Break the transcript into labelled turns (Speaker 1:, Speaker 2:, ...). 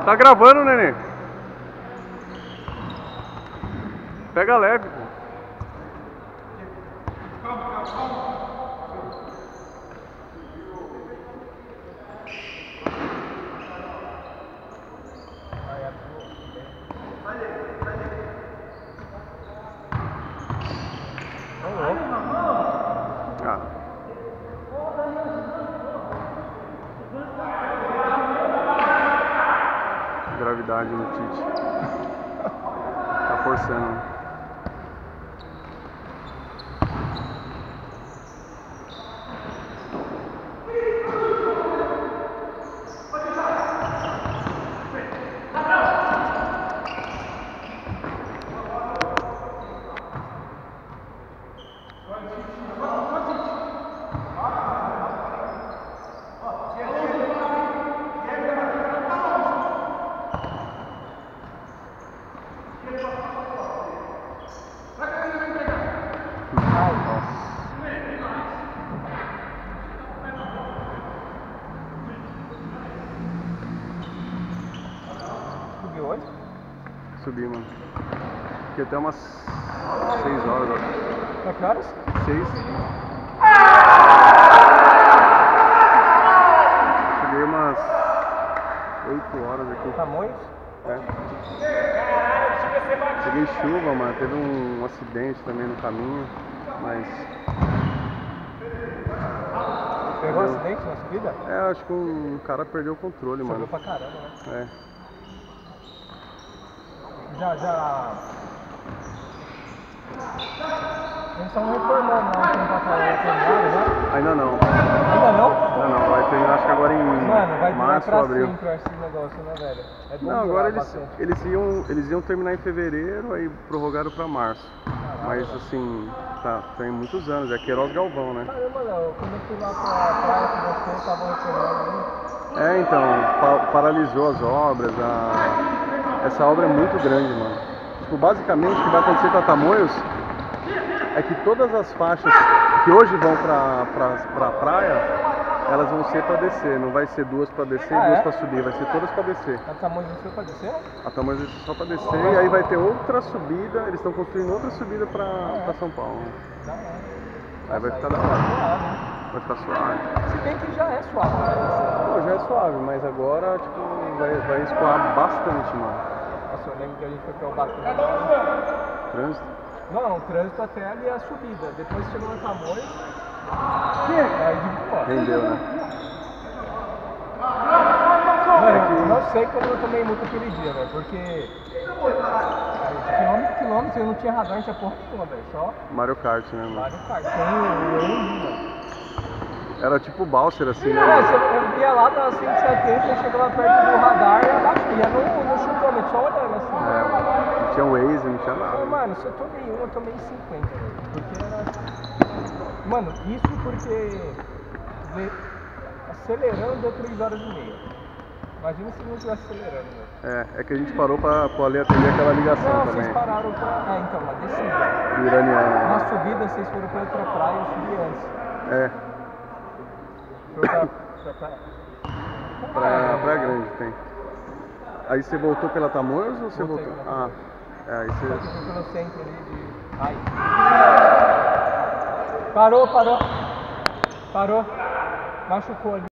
Speaker 1: Tá gravando, neném? Pega leve, pô. Ah. Gravidade no Tite. Tá forçando.
Speaker 2: Subiu hoje?
Speaker 1: Subi, mano. Fiquei até umas 6 horas, acho.
Speaker 2: Pra que horas?
Speaker 1: 6. Cheguei umas 8 horas aqui.
Speaker 2: Tamanhos?
Speaker 1: É. Cheguei em chuva, mano. Teve um acidente também no caminho, mas...
Speaker 2: Pegou um acidente na subida?
Speaker 1: É, acho que um cara perdeu o controle,
Speaker 2: Subiu
Speaker 1: mano.
Speaker 2: pra caramba, né?
Speaker 1: É.
Speaker 2: Eles estão reformando lá um tempo atrás, já?
Speaker 1: Ainda não.
Speaker 2: Ainda não?
Speaker 1: Ainda não. Vai terminar, acho que agora em
Speaker 2: Mano, vai durar
Speaker 1: março
Speaker 2: pra
Speaker 1: ou abril.
Speaker 2: sempre esse negócio, né, velho? É bom.
Speaker 1: Não, agora
Speaker 2: bastante.
Speaker 1: eles iam terminar em fevereiro, aí prorrogaram pra março. Mas assim, tem muitos anos, é Queiroz Galvão, né?
Speaker 2: Caramba, Léo, quando eu fui lá pra praia com você, tava reformando.
Speaker 1: É, então, paralisou as obras, essa obra é muito grande, mano. Tipo, basicamente o que vai acontecer com a Tamoios é que todas as faixas que hoje vão pra praia, elas vão ser pra descer, não vai ser duas pra descer e duas pra subir, vai ser todas pra descer.
Speaker 2: A Tamoios desceu pra descer?
Speaker 1: A Tamoios vai ser só pra descer e aí vai ter outra subida, eles estão construindo outra subida pra São Paulo. Aí vai ficar da hora. Vai ficar suave.
Speaker 2: Se bem que já é suave, né?
Speaker 1: Pô, já é suave, mas agora, tipo, vai escoar bastante, mano.
Speaker 2: Nossa, eu lembro que a gente foi pra Ubatuba.
Speaker 1: Trânsito?
Speaker 2: Não, o trânsito até ali é a subida. Depois chegou na Tamoios. Aí de boa.
Speaker 1: Rendeu, né?
Speaker 2: Mano, eu não sei como eu tomei multa aquele dia, velho, porque de quilômetro eu não tinha radar, não tinha porra nenhuma, velho, só
Speaker 1: Mario Kart, né, mano?
Speaker 2: Mario Kart, tem o mano.
Speaker 1: Era tipo Balser, assim, né?
Speaker 2: Eu ia lá, tava 170, eu chegava perto do radar e abaixia, no chutômetro, só olhando assim.
Speaker 1: É, mano. Não tinha Waze, não tinha nada.
Speaker 2: Mano, se eu tomei um, eu tomei 50, velho, porque era... Mano, isso porque acelerando deu 3 horas e meia. Imagina se não estivesse acelerando, velho.
Speaker 1: É que a gente parou pra ali atender aquela ligação
Speaker 2: não,
Speaker 1: também.
Speaker 2: Vocês pararam pra... então, na descida.
Speaker 1: Do iraniano.
Speaker 2: Na subida, vocês foram pra outra praia, eu subi antes.
Speaker 1: É. Praia Grande, tem. Aí você voltou pela Tamoios ou você voltou? Aí você...
Speaker 2: Você pelo centro ali de... Ai. Parou. Machucou ali.